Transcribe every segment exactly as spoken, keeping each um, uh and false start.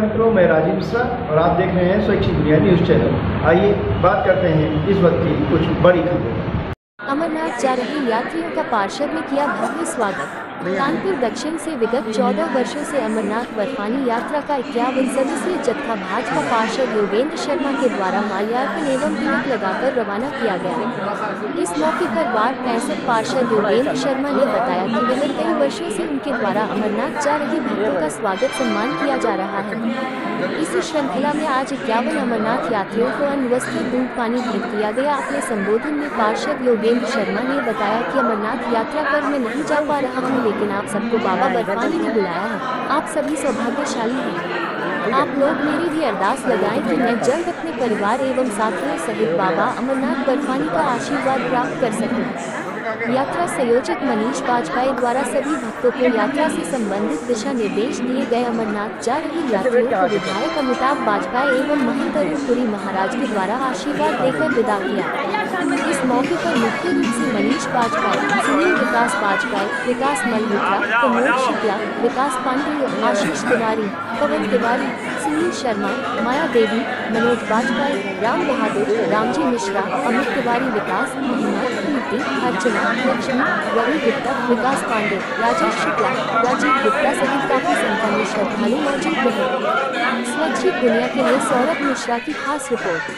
मित्रों, मैं राजीव मिश्रा और आप देख रहे हैं स्वैच्छिक दुनिया न्यूज़ चैनल। आइए बात करते हैं इस वक्त की कुछ बड़ी खबरें। अमरनाथ जा रहे यात्रियों का पार्षद ने किया भव्य स्वागत। कानपुर दक्षिण से विगत चौदह वर्षों से अमरनाथ बर्फानी यात्रा का इक्यावन सदस्यीय जत्था भाजपा पार्षद योगेंद्र शर्मा के द्वारा माल्यार्पण एवं तिलक लगाकर रवाना किया गया। इस मौके पर वार्ड पैंसठ पार्षद योगेंद्र शर्मा ने बताया कि विगत कई वर्षों से उनके द्वारा अमरनाथ जा रहे भक्तों का स्वागत सम्मान किया जा रहा है। इसी श्रृंखला में आज इक्यावन अमरनाथ यात्रियों को अन्न वस्त्र दूध पानी भेंट किया गया। अपने संबोधन में पार्षद योगेंद्र शर्मा ने बताया कि अमरनाथ यात्रा पर मैं नहीं जा पा रहा हूं, लेकिन आप सबको बाबा बर्फानी ने बुलाया है। आप सभी सौभाग्यशाली हैं। आप लोग मेरी भी अरदास लगाएं कि मैं जल्द अपने परिवार एवं साथियों सहित बाबा अमरनाथ बर्फानी का आशीर्वाद प्राप्त कर सकूं। यात्रा संयोजक मनीष वाजपेयी द्वारा सभी भक्तों को यात्रा से संबंधित दिशा निर्देश दिए गए। अमरनाथ जा रहे यात्रियों को विधायक अमिताभ वाजपेयी एवं महंत अरुणपुरी महाराज के द्वारा आशीर्वाद देकर विदा किया। इस मौके पर मुख्य रूप से मनीष वाजपेयी, सुनील विकास वाजपेयी, विकास मल्होत्रा, प्रमोद शुक्ला, विकास पांडे, आशीष तिवारी, पवन तिवारी, सुनील शर्मा, माया देवी, मनोज वाजपेयी, राम बहादुर, रामजी मिश्रा, अमित तिवारी, विकास, महिमा, प्रीति, अर्चना, लक्ष्मी, रवि गुप्ता, विकास पांडे, राजेश शुक्ला, राजीव गुप्ता सहित काफी संख्या में श्रद्धालु मौजूद रहे। स्वैच्छिक दुनिया के लिए सौरभ मिश्रा की खास रिपोर्ट।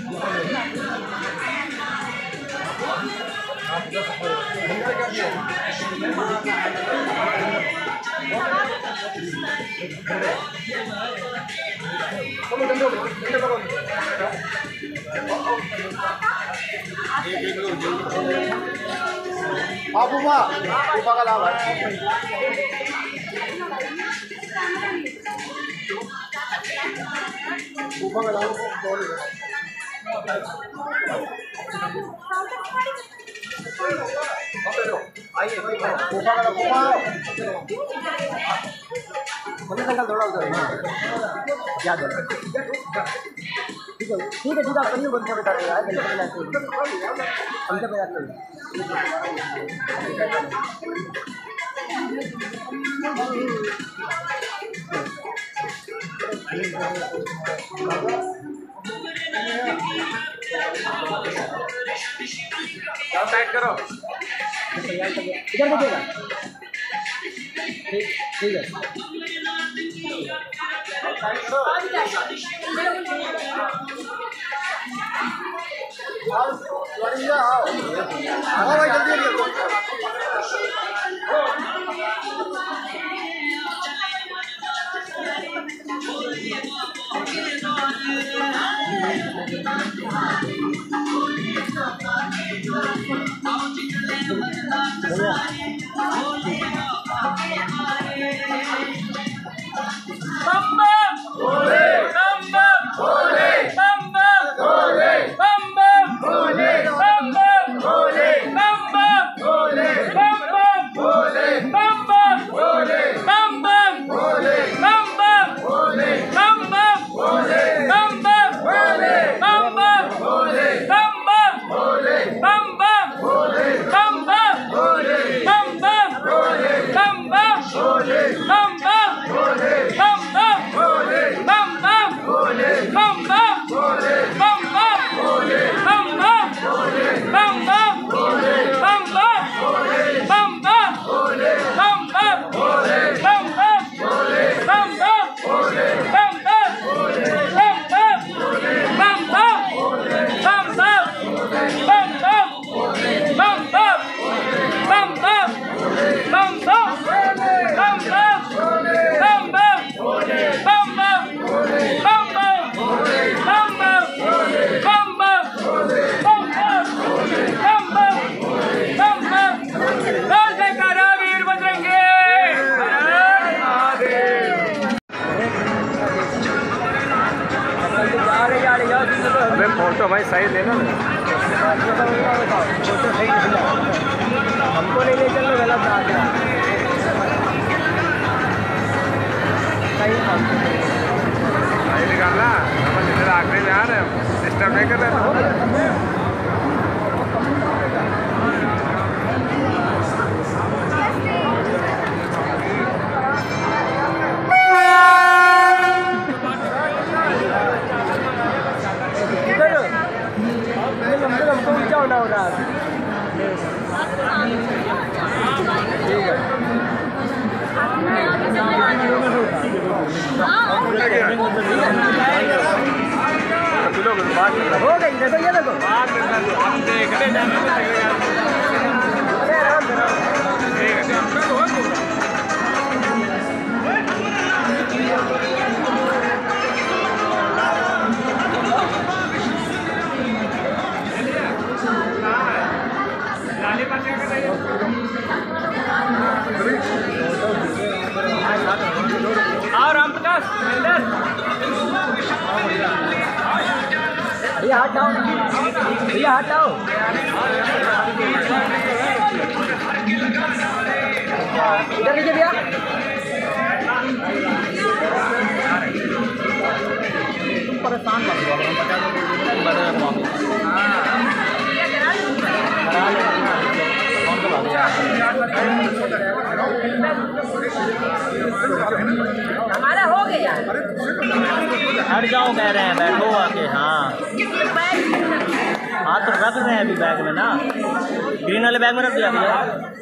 आप उमा उमा का लाभ है। उमा का लाभ आइए उमा का लाभ उमा थोड़ा उधर याद है। ठीक है ठीक है ठीक है पनीर बनता बता देगा हमसे बजा कर साइड करो इधर देखिएगा। ठीक ठीक है आओ भाई जल्दी Bam bam, bam bam, bam bam, हो रहा है? ठीक है। हो गई, देखो ये देखो और राम प्रकाश भैया हटाओ, भैया हटाओ। इधर लीजिए भैया। तुम परेशान मत हो, हम बता देंगे बड़े हमारा हो गया। हट जाओ कह रहे हैं, बैठो आके। हाँ हाँ तो रख रहे हैं अभी बैग में ना, ग्रीन वाले बैग में रख दिया भैया।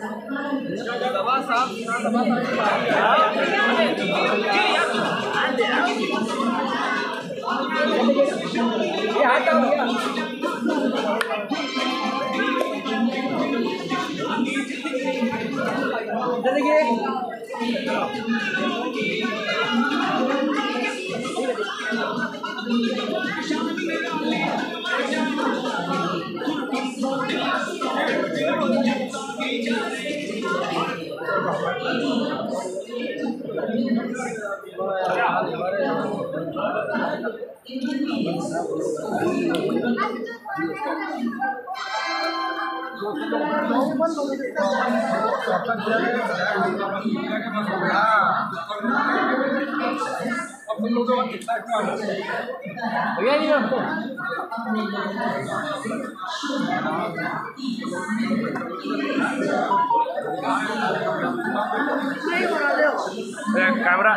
कैमरा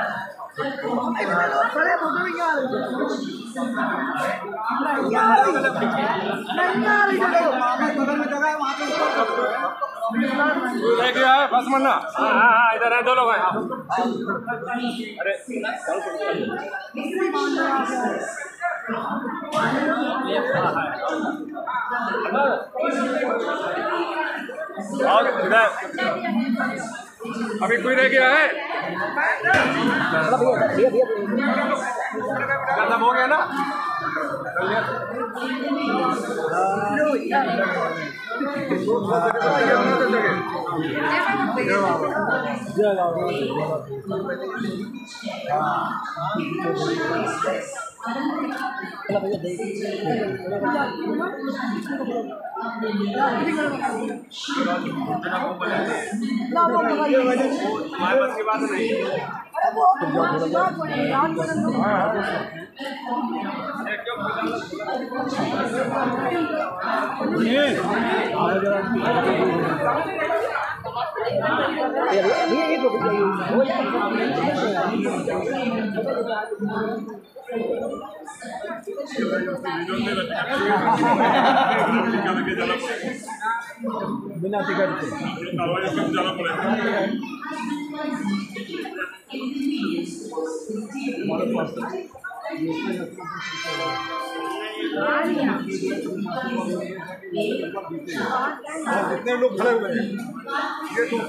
बस मन्ना। हाँ हाँ इधर है, दो लोग हैं। अरे और इधर अभी कोई रह गया है? खत्म हो गया ना? हमारे बस की बात नहीं। बिना टिकट के जाना पड़ेगा। जितने लोग खड़े हुए हैं ये तो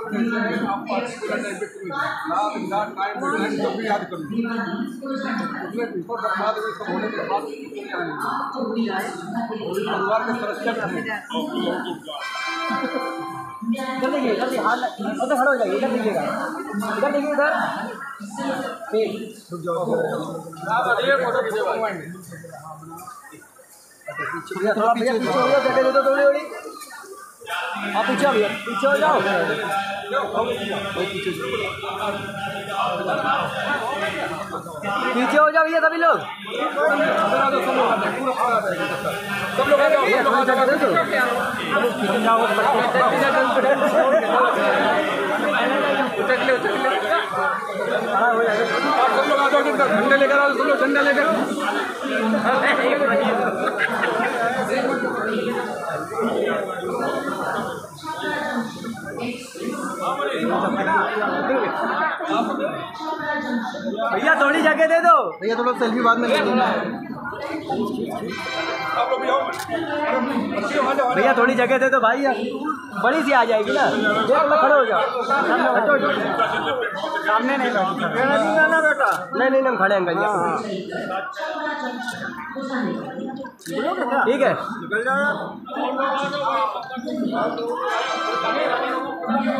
जब भी याद करूँ होने के बाद परिवार के सदस्य इधर देखिए, इधर देखिए, हाथ उधर खड़ा हो जाइए, इधर देखिएगा, इधर देखिए, इधर ठीक रुक जाओ। फोटो खींचो थोड़ा पीछे पीछे हो जाओ, जगह दे दो थोड़ी थोड़ी। आप पीछे हो भैया, पीछे हो जाओ, पीछे हो जाओ भैया सभी लोग। सब लोग आ जाओ, सब लोग आ जाओ। झंडे लेकर आओ, सब लोग झंडा लेकर। भैया थोड़ी जगह दे दो। भैया थोड़ा सेल्फी बाद में ले लेना। भैया थोड़ी जगह दे दो भाई, बड़ी सी आ जाएगी ना। देख लो, खड़े हो जाओ। सामने नहीं बैठा ना बेटा। नहीं नहीं हम खड़े हैं भैया। ठीक है।